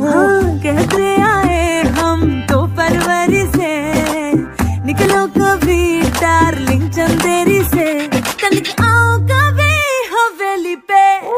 हाँ, कहते आए हम तो फरवरी से, निकलो कभी डार्लिंग चंदेरी से, तनिक आओ कभी हवेली पे।